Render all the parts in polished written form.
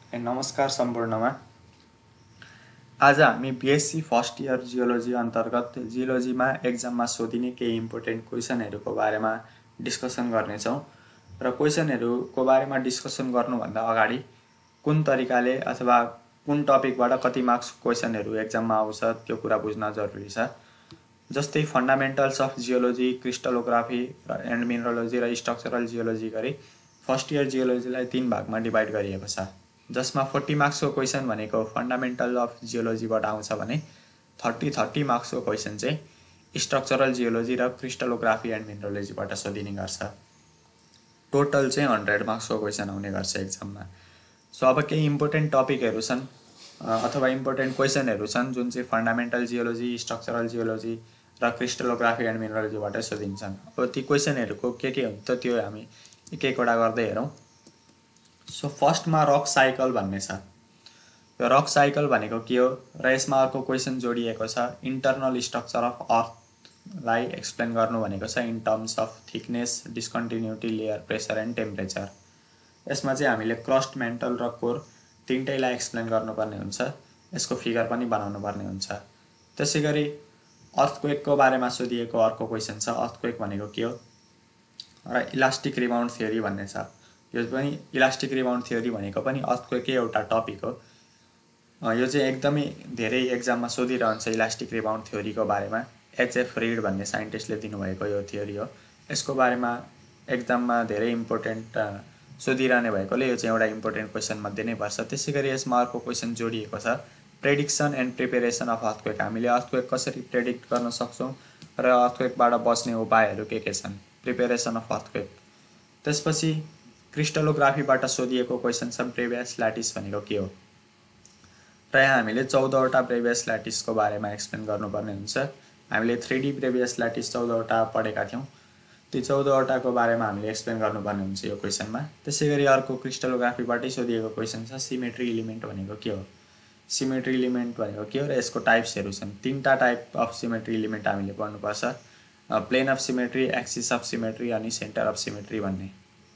नमस्कार सम्पूर्णमा। आज हामी बीएससी फर्स्ट इयर जियोलोजी अन्तर्गत जियोलोजीमा एक्जाममा सोधिने केही इम्पोर्टेन्ट क्वेसनहरूको बारेमा डिस्कसन गर्नेछौँ र क्वेसनहरूको बारेमा डिस्कसन गर्नुभन्दा अगाडि कुन तरिकाले अथवा कुन टपिकबाट कति मार्क्स क्वेसनहरू एक्जाममा आउँछ त्यो कुरा बुझ्न जरुरी छ। जस्तै fundamentals of geology, crystallography and mineralogy र स्ट्रक्चरल जियोलोजी गरी फर्स्ट इयर जियोलोजीलाई 3 भागमा डिभाइड गरिएको छ, जसमा 40 मार्क्सको क्वेसन भनेको फन्डामेन्टल अफ जियोलोजीबाट आउँछ भने 30 मार्क्सको क्वेसन चाहिँ स्ट्रक्चरल जियोलोजी र क्रिस्टलोग्राफी एन्ड मिनरोलोजीबाट सोधिने गर्छ। टोटल चाहिँ 100 मार्क्सको क्वेसन आउने गर्छ एक्जाममा। सो अब केही इम्पोर्टेन्ट टपिकहरू छन् अथवा इम्पोर्टेन्ट क्वेसनहरू छन् जुन चाहिँ फन्डामेन्टल जियोलोजी, स्ट्रक्चरल जियोलोजी र क्रिस्टलोग्राफी एन्ड मिनरोलोजीबाट सोधिन्छन्। अब ती क्वेसनहरूको के हुन्छ त्यो हामी एक एकवटा गर्दै हेरौँ। सो फर्स्टमा रक साइकल भन्ने छ। यो रक साइकल भनेको के हो र यसमा अर्को क्वेसन जोडिएको छ, इन्टरनल स्ट्रक्चर अफ अर्थलाई एक्सप्लेन गर्नु भनेको छ in terms of thickness, discontinuity, layer, pressure and temperature. यसमा चाहिँ हामीले क्रस्ट, मेन्टल र कोर तीनटैलाई एक्सप्लेन गर्नुपर्ने हुन्छ, यसको फिगर पनि बनाउनु पर्ने हुन्छ। त्यसैगरी अर्थक्वेकको बारेमा सोधिएको अर्को क्वेसन छ, अर्थक्वेक भनेको के हो र इलास्टिक रिबाउन्ड थ्योरी भन्ने छ। यो पनि इलास्टिक रिबाउन्ड थ्योरी भनेको पनि अर्थक्वेकै एउटा टपिक हो। यो चाहिँ एकदमै धेरै एक्जाममा सोधिरहन्छ इलास्टिक रिबाउन्ड थ्योरीको बारेमा। एचएफ रिड भन्ने साइन्टिस्टले दिनुभएको यो थ्योरी हो। यसको बारेमा एक्जाममा धेरै इम्पोर्टेन्ट सोधिरहने भएकोले यो चाहिँ एउटा इम्पोर्टेन्ट क्वेसन मध्ये नै पर्छ। त्यसैगरी यसमा अर्को क्वेसन जोडिएको छ, prediction and preparation of earthquake. हामीले अर्थक्वेक कसरी प्रेडिक्ट गर्न सक्छौँ र अर्थक्वेकबाट बच्ने उपायहरू के छन्, प्रिपेरेसन अफ अर्थक्वेक। त्यसपछि क्रिस्टलोग्राफीबाट सोधिएको क्वेसन छ, ब्रेभियस ल्याटिस भनेको के हो र यहाँ हामीले 14वटा ब्रेभियस ल्याटिसको बारेमा एक्सप्लेन गर्नुपर्ने हुन्छ। हामीले 3D ब्रेभियस ल्याटिस 14वटा पढेका थियौँ, ती 14वटाको बारेमा हामीले एक्सप्लेन गर्नुपर्ने हुन्छ यो क्वेसनमा। त्यसैगरी अर्को क्रिस्टलोग्राफीबाटै सोधिएको क्वेसन छ, सिमेट्री इलिमेन्ट भनेको के हो। सिमेट्री इलिमेन्ट भनेको के हो र यसको टाइप्सहरू छन्। 3टा टाइप अफ सिमेट्री इलिमेन्ट हामीले पढ्नुपर्छ, plane of symmetry, axis of symmetry अनि सेन्टर अफ सिमेट्री भन्ने।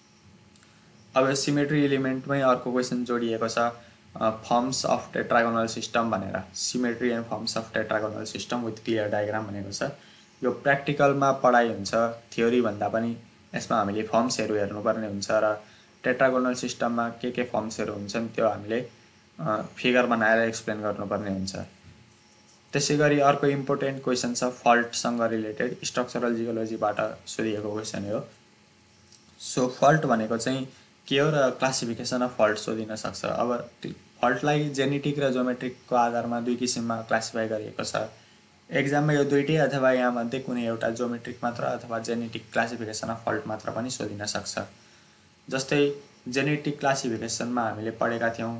अब सिमेट्री इलिमेन्टमै अर्को क्वेसन जोडिएको छ, फर्म्स अफ टेट्रागोनल सिस्टम भनेर। Symmetry and forms of tetragonal system with clear diagram भनेको छ। यो प्र्याक्टिकलमा पढाइ हुन्छ, थ्योरी भन्दा पनि यसमा हामीले फर्म्सहरू हेर्नुपर्ने हुन्छ र टेट्रागोनल सिस्टममा के फर्म्सहरू हुन्छन् त्यो हामीले फिगर बनाएर एक्सप्लेन गर्नुपर्ने हुन्छ। त्यसैगरी अर्को इम्पोर्टेन्ट क्वेसन छ, फल्टसँग रिलेटेड, स्ट्रक्चरल जियोलोजीबाट सोधिएको क्वेसन हो। सो फल्ट भनेको चाहिँ के हो र क्लासिफिकेसन अफ फल्ट सोधिन सक्छ। अब फल्टलाई जेनेटिक र जोमेट्रिकको आधारमा 2 किसिममा क्लासिफाई गरिएको छ। एक्जाममा यो दुईटै अथवा यहाँमध्ये कुनै एउटा जोमेट्रिक मात्र अथवा जेनेटिक क्लासिफिकेसन अफ फल्ट मात्र पनि सोधिन सक्छ। जस्तै जेनेटिक क्लासिफिकेसनमा हामीले पढेका थियौँ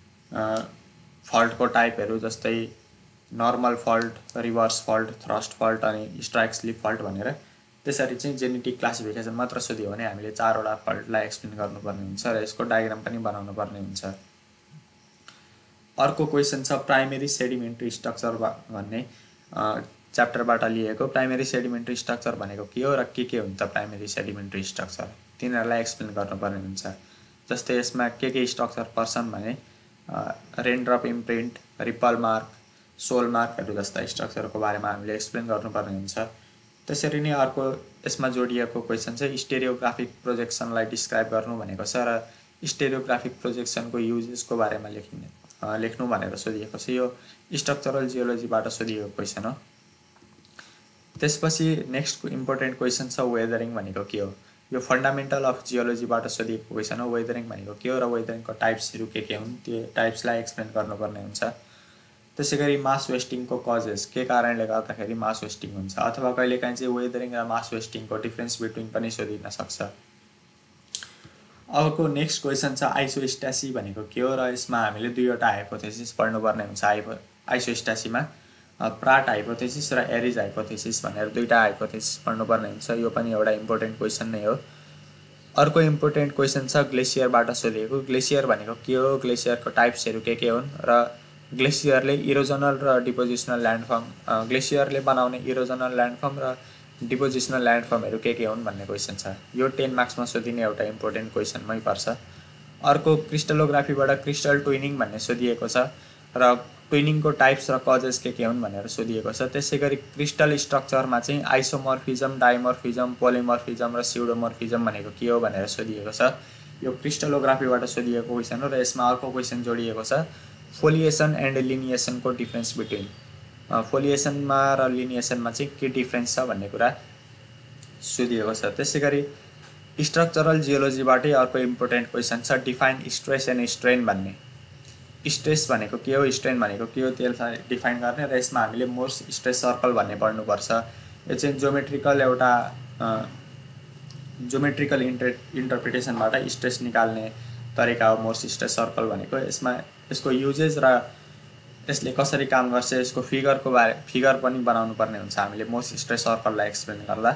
फल्टको टाइपहरू, जस्तै normal fault, reverse fault, thrust fault अनि स्ट्राइक स्लिप फल्ट भनेर। त्यसरी चाहिँ जेनेटिक क्लासिफिकेसन मात्र सोधियो भने हामीले 4वटा फल्टलाई एक्सप्लेन गर्नुपर्ने हुन्छ र यसको डायग्राम पनि बनाउनु पर्ने हुन्छ। अर्को क्वेसन छ, प्राइमेरी सेडिमेन्ट्री स्ट्रक्चर भन्ने च्याप्टरबाट लिएको। प्राइमेरी सेडिमेन्ट्री स्ट्रक्चर भनेको के हो र के हुन्छ प्राइमेरी सेडिमेन्ट्री स्ट्रक्चर, तिनीहरूलाई एक्सप्लेन गर्नुपर्ने हुन्छ। जस्तै यसमा के स्ट्रक्चर पर्छन् भने raindrop imprint, ripple mark, sole मार्कहरू जस्ता स्ट्रक्चरको बारेमा हामीले एक्सप्लेन गर्नुपर्ने हुन्छ। त्यसरी नै अर्को यसमा जोडिएको क्वेसन चाहिँ स्टेरियोग्राफिक प्रोजेक्सनलाई डिस्क्राइब गर्नु भनेको छ र स्टेरियोग्राफिक प्रोजेक्सनको युजेसको बारेमा लेख्नु भनेर सोधिएको छ। यो स्ट्रक्चरल जियोलोजीबाट सोधिएको क्वेसन हो। त्यसपछि नेक्स्ट इम्पोर्टेन्ट क्वेसन छ, वेदरिङ भनेको के हो। यो फन्डामेन्टल अफ जियोलोजीबाट सोधिएको क्वेसन हो। वेदरिङ भनेको के हो र वेदरिङको टाइप्सहरू के हुन् त्यो टाइप्सलाई एक्सप्लेन गर्नुपर्ने हुन्छ। त्यसैगरी मास वेस्टिङको कजेस, के कारणले गर्दाखेरि मास वेस्टिङ हुन्छ, अथवा कहिलेकाहीँ चाहिँ वेदरिङ र मास वेस्टिङको डिफ्रेन्स बिट्विन पनि सोधिन सक्छ। अबको नेक्स्ट क्वेसन छ, आइसोस्ट्यासी भनेको के हो र यसमा हामीले 2वटा हाइपोथेसिस पढ्नुपर्ने हुन्छ। आइसोस्ट्यासीमा प्राट हाइपोथेसिस र एरिज हाइपोथेसिस भनेर 2टा हाइपोथेसिस पढ्नुपर्ने हुन्छ। यो पनि एउटा इम्पोर्टेन्ट क्वेसन नै हो। अर्को इम्पोर्टेन्ट क्वेसन छ, ग्लेसियरबाट सोधिएको। ग्लेसियर भनेको के हो, ग्लेसियरको टाइप्सहरू के हुन् र ग्लेसियरले इरोजनल र डिपोजिसनल ल्यान्डफर्म, ग्लेसियरले बनाउने इरोजनल ल्यान्डफर्म र डिपोजिसनल ल्यान्डफर्महरू के हुन् भन्ने क्वेसन छ। यो 10 मार्क्समा सोधिने एउटा इम्पोर्टेन्ट क्वेसनमै पर्छ। अर्को क्रिस्टलोग्राफीबाट क्रिस्टल ट्विनिङ भन्ने सोधिएको छ र ट्विनिङको टाइप्स र कजेस के हुन् भनेर सोधिएको छ। त्यसै गरी क्रिस्टल स्ट्रक्चरमा चाहिँ आइसोमर्फिजम, डाइमर्फिजम, पोलिमर्फिजम र स्युडोमर्फिजम भनेको के हो भनेर सोधिएको छ। यो क्रिस्टलोग्राफीबाट सोधिएको क्वेसन हो र यसमा अर्को क्वेसन जोडिएको छ, फोलिएसन एन्ड लिनिएसनको डिफ्रेन्स बिट्विन। फोलिएसनमा र लिनिएसनमा चाहिँ के डिफ्रेन्स छ भन्ने कुरा सोधिएको छ। त्यसै गरी स्ट्रक्चरल जियोलोजीबाटै अर्को इम्पोर्टेन्ट क्वेसन छ, डिफाइन स्ट्रेस एन्ड स्ट्रेन भन्ने। स्ट्रेस भनेको के हो, स्ट्रेन भनेको के हो, त्यसलाई डिफाइन गर्ने र यसमा हामीले मोर्स स्ट्रेस सर्कल भन्ने पढ्नुपर्छ। यो चाहिँ जोमेट्रिकल इन्टरप्रिटेसनबाट स्ट्रेस निकाल्ने तरिका हो मोर्स स्ट्रेस सर्कल भनेको। यसमा यसको युजेस र यसले कसरी काम गर्छ यसको फिगर पनि बनाउनु पर्ने हुन्छ हामीले मोर्स स्ट्रेस सर्कललाई एक्सप्लेन गर्दा।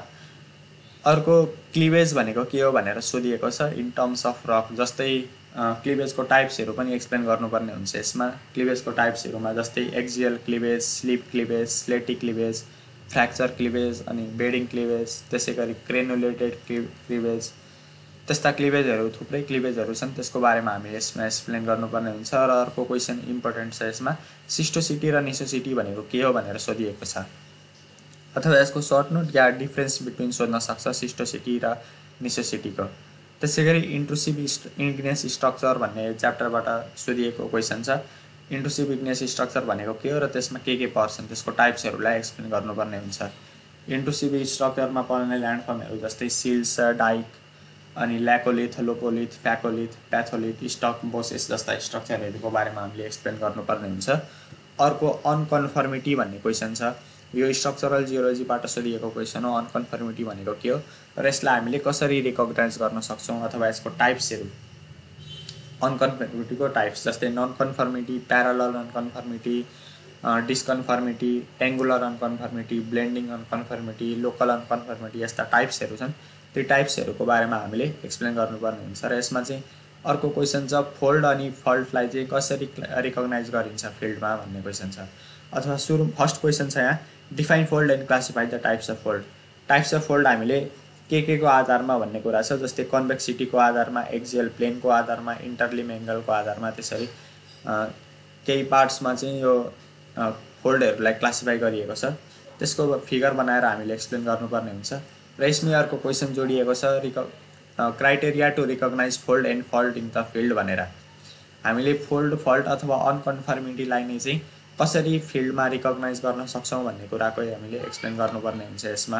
अर्को क्लिवेज भनेको के हो भनेर सोधिएको छ इन टर्म्स अफ रक। जस्तै क्लिवेजको टाइप्सहरू पनि एक्सप्लेन गर्नुपर्ने हुन्छ यसमा। क्लिवेजको टाइप्सहरूमा जस्तै axial cleavage, slip cleavage, slaty cleavage, fracture cleavage अनि बेडिङ क्लिवेज, त्यसै गरी क्रेनुलेटेड क्लिवेज, त्यस्ता क्लिवेजहरू थुप्रै क्लिवेजहरू छन्, त्यसको बारेमा हामीले यसमा एक्सप्लेन गर्नुपर्ने हुन्छ। र अर्को क्वेसन इम्पोर्टेन्ट छ यसमा, सिस्टोसिटी र निसोसिटी भनेको के हो भनेर सोधिएको छ, अथवा यसको सर्ट नोट या डिफ्रेन्स बिट्विन सोध्न सक्छ सिस्टोसिटी र निसोसिटीको। त्यसै गरी इन्ट्रुसिभ इग्नियस स्ट्रक्चर भन्ने च्याप्टरबाट सोधिएको क्वेसन छ, इन्ट्रुसिभ इग्नियस स्ट्रक्चर भनेको के हो र त्यसमा के पर्छन् त्यसको टाइप्सहरूलाई एक्सप्लेन गर्नुपर्ने हुन्छ। इन्ट्रुसिभ स्ट्रक्चरमा पर्ने ल्यान्डफर्महरू जस्तै सिल्स, डाइक अनि laccolith, lopolith, phacolith, batholith, stock bosses जस्ता स्ट्रक्चरहरूको बारेमा हामीले एक्सप्लेन गर्नुपर्ने हुन्छ। अर्को अनकन्फर्मिटी भन्ने क्वेसन छ, यो स्ट्रक्चरल जियोलोजीबाट सोधिएको क्वेसन हो। अनकन्फर्मिटी भनेको के हो र यसलाई हामीले कसरी रिकग्नाइज गर्न सक्छौँ अथवा यसको टाइप्सहरू। अनकन्फर्मिटीको टाइप्स जस्तै non conformity, parallel unconformity, disconformity, angular unconformity, blending unconformity, local unconformity, यस्ता टाइप्सहरू छन्। ती टाइप्सहरूको बारेमा हामीले एक्सप्लेन गर्नुपर्ने हुन्छ। र यसमा चाहिँ अर्को क्वेसन छ, फोल्ड अनि फल्टलाई चाहिँ कसरी रिकग्नाइज गरिन्छ फिल्डमा भन्ने क्वेसन छ। अथवा फर्स्ट क्वेसन छ यहाँ, define fold and classify the types of fold. Types of fold हामीले के को आधारमा भन्ने कुरा छ, जस्तै कन्भेक्सिटीको आधारमा, एक्जियल प्लेनको आधारमा, इन्टरलिम एङ्गलको आधारमा, त्यसरी केही पार्ट्समा चाहिँ यो फोल्डहरूलाई क्लासिफाई गरिएको छ। त्यसको फिगर बनाएर हामीले एक्सप्लेन गर्नुपर्ने हुन्छ। र यसमै अर्को क्वेसन जोडिएको छ, criteria to recognise fold and fault in the field भनेर। हामीले फोल्ड, फल्ट अथवा अनकन्फर्मिटीलाई नै चाहिँ कसरी फिल्डमा रिकग्नाइज गर्न सक्छौँ भन्ने कुराको हामीले एक्सप्लेन गर्नुपर्ने हुन्छ यसमा।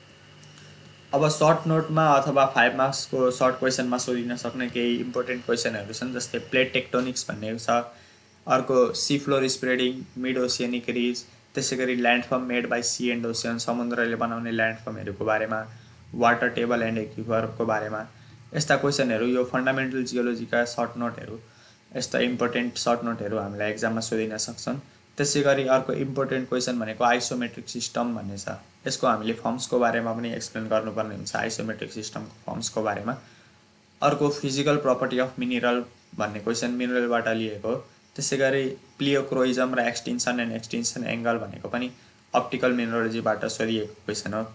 अब सर्ट नोटमा अथवा 5 मार्क्सको सर्ट क्वेसनमा सोधिन सक्ने केही इम्पोर्टेन्ट क्वेसनहरू छन्, जस्तै प्लेट टेक्टोनिक्स भन्ने छ, अर्को sea floor spreading, mid oceanic ridge, त्यसै गरी landform made by sea and ocean, समुद्रले बनाउने ल्यान्डफर्महरूको बारेमा, वाटर टेबल एन्ड एक्विफरको बारेमा। यस्ता क्वेसनहरू यो फन्डामेन्टल जियोलोजीका सर्ट नोटहरू, यस्ता इम्पोर्टेन्ट सर्ट नोटहरू हामीलाई एक्जाममा सोधिन सक्छन्। त्यसै गरी अर्को इम्पोर्टेन्ट क्वेसन भनेको आइसोमेट्रिक सिस्टम भन्ने छ। यसको हामीले फर्म्सको बारेमा पनि एक्सप्लेन गर्नुपर्ने हुन्छ, आइसोमेट्रिक सिस्टमको फर्म्सको बारेमा। अर्को फिजिकल प्रपर्टी अफ मिनरल भन्ने क्वेसन मिनरलबाट लिएको हो। त्यसै गरी प्लियोक्रोइजम र एक्सटिन्सन एन्ड एक्सटिन्सन एङ्गल भनेको पनि अप्टिकल मिनरोलोजीबाट सोधिएको क्वेसन हो।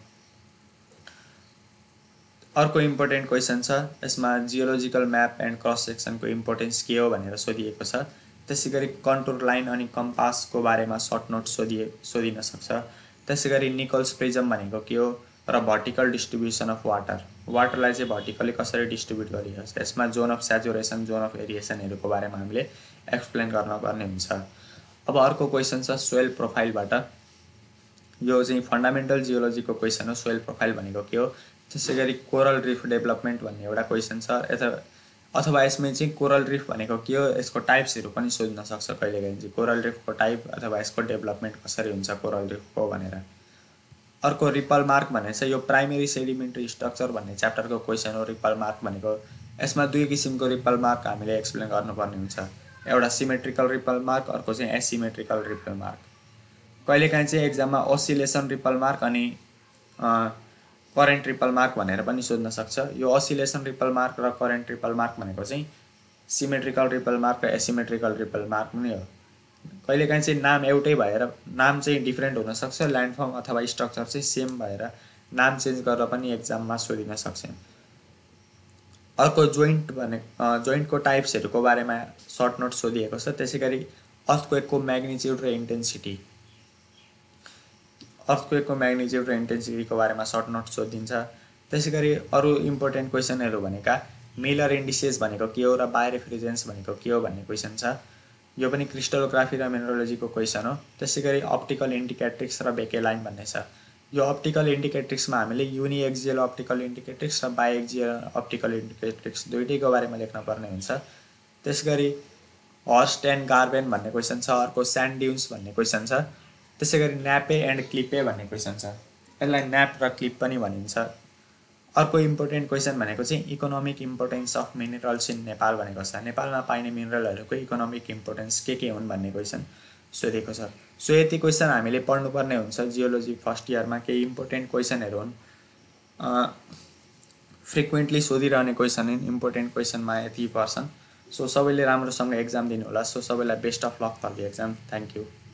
अर्को इम्पोर्टेन्ट क्वेसन छ, यसमा जियोलोजिकल म्याप एन्ड क्रस सेक्सनको इम्पोर्टेन्स के हो भनेर सोधिएको छ। त्यसै गरी कन्टुर लाइन अनि कम्पासको बारेमा सर्ट नोट सोधिन सक्छ। त्यसै गरी निकोल्स प्रिजम भनेको के हो र भर्टिकल डिस्ट्रिब्युसन अफ वाटरलाई चाहिँ भर्टिकली कसरी डिस्ट्रिब्युट गरिएको छ, यसमा zone of saturation, zone of एरिएसनहरूको बारेमा हामीले एक्सप्लेन गर्नुपर्ने हुन्छ। अब अर्को क्वेसन छ सोइल प्रोफाइलबाट, यो चाहिँ फन्डामेन्टल जियोलोजीको क्वेसन हो, सोइल प्रोफाइल भनेको के हो। त्यसै गरी कोरल रिफ डेभलपमेन्ट भन्ने एउटा क्वेसन छ, अथवा यसमै चाहिँ कोरल रिफ भनेको के हो यसको टाइप्सहरू पनि सोध्न सक्छ कहिलेकाहीँ चाहिँ, कोरल रिफको टाइप अथवा यसको डेभलपमेन्ट कसरी हुन्छ कोरल रिफको भनेर। अर्को रिपल मार्क भन्ने छ, यो प्राइमेरी सेडिमेन्ट्री स्ट्रक्चर भन्ने च्याप्टरको क्वेसन हो। रिपल मार्क भनेको यसमा दुई किसिमको रिपल मार्क हामीले एक्सप्लेन गर्नुपर्ने हुन्छ, एउटा सिमेट्रिकल रिपल मार्क, अर्को चाहिँ एसिमेट्रिकल रिपल मार्क। कहिलेकाहीँ चाहिँ एक्जाममा ओसिलेसन रिपल मार्क अनि करेन्ट रिपल मार्क भनेर पनि सोध्न सक्छ। यो ओसिलेसन रिपल मार्क र करेन्ट रिपल मार्क भनेको चाहिँ सिमेट्रिकल रिपल मार्क र एसिमेट्रिकल रिपल मार्क नै हो। कहिलेकाहीँ चाहिँ नाम एउटै भएर नाम चाहिँ डिफ्रेन्ट हुनसक्छ, ल्यान्डफर्म अथवा स्ट्रक्चर चाहिँ सेम भएर नाम चेन्ज गरेर पनि एक्जाममा सोधिन सक्छ। अर्को जोइन्टको टाइप्सहरूको बारेमा सर्ट नोट सोधिएको छ। त्यसै गरी अर्थक्वेकको म्याग्निट्युड र इन्टेन्सिटीको बारेमा सर्ट नोट सोधिन्छ। त्यसै गरी अरू इम्पोर्टेन्ट क्वेसनहरू भनेका मिलर इन्डिसेस भनेको के हो र बायोरेफ्रिजरेन्स भनेको के हो भन्ने क्वेसन छ। यो पनि क्रिस्टलोग्राफी र मिनरोलोजीको क्वेसन हो। त्यसै गरी अप्टिकल इन्डिकेट्रिक्स र बेकेलाइन भन्ने छ। यो अप्टिकल इन्डिकेट्रिक्समा हामीले युनिएक्जियल अप्टिकल इन्डिकेट्रिक्स र बाइएक्जियल अप्टिकल इन्डिकेट्रिक्स दुईटैको बारेमा लेख्न पर्ने हुन्छ। त्यसै गरी हर्स्ट एन्ड गार्बेन भन्ने क्वेसन छ। अर्को स्यान्ड ड्युन्स भन्ने क्वेसन छ। त्यसै गरी न्यापे एन्ड क्लिपे भन्ने क्वेसन छ। यसलाई न्याप र क्लिप पनि भनिन्छ। अर्को इम्पोर्टेन्ट क्वेसन भनेको चाहिँ economic importance of minerals in Nepal भनेको छ। नेपालमा पाइने मिनरलहरूको इकोनोमिक इम्पोर्टेन्स के हुन् भन्ने क्वेसन सोधेको छ। सो यति क्वेसन हामीले पढ्नुपर्ने हुन्छ जियोलोजी फर्स्ट इयरमा। केही इम्पोर्टेन्ट क्वेसनहरू हुन्, फ्रिक्वेन्टली सोधिरहने क्वेसन हुन्, इम्पोर्टेन्ट क्वेसनमा यति पर्छन्। सो सबैले राम्रोसँग एक्जाम दिनु होला। सो सबैलाई best of luck for the exam. Thank you.